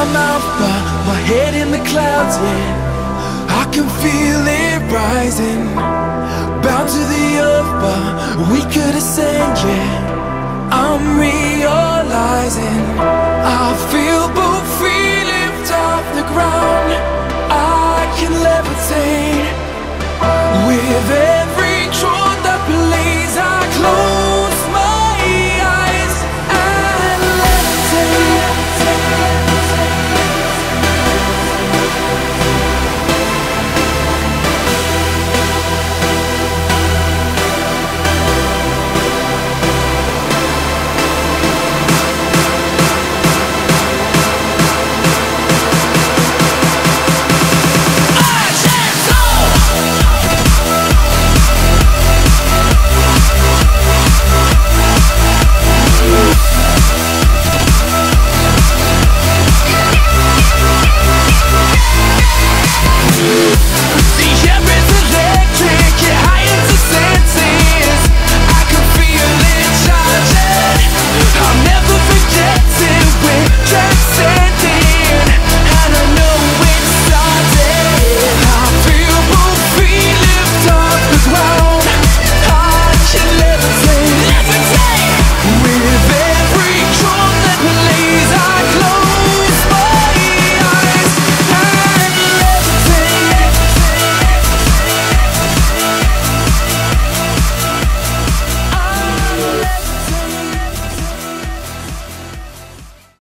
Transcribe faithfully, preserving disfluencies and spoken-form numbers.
mouth but my head in the clouds, yeah. I can feel it rising, bound to the earth but we could ascend, yeah. I'm realizing I feel